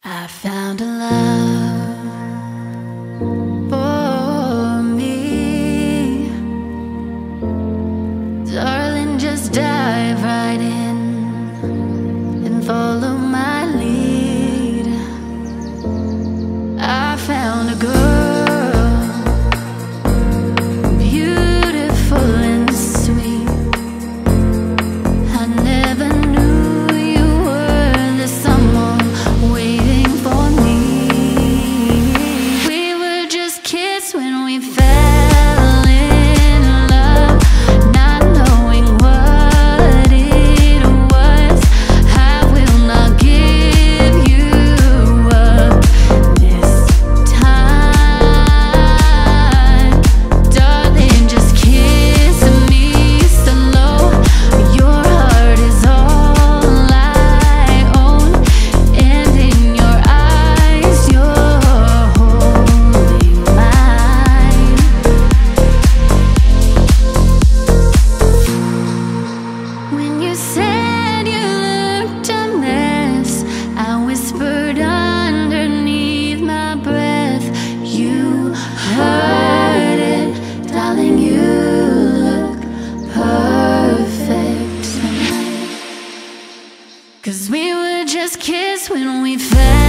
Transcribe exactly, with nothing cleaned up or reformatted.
I found a love for me. Darling, just dive right in and follow my lead. I found a girl, beautiful and sweet. I never knew you were the someone waiting for me. We were just kids when we fell in love, not knowing what it was. I will not give you up this time. Darling, just kiss me slow. Your heart is all I own, and in your eyes you're holding mine. When you said you looked a mess, I whispered underneath my breath. You heard it, darling, you look perfect tonight. 'Cause we were just kids when we fell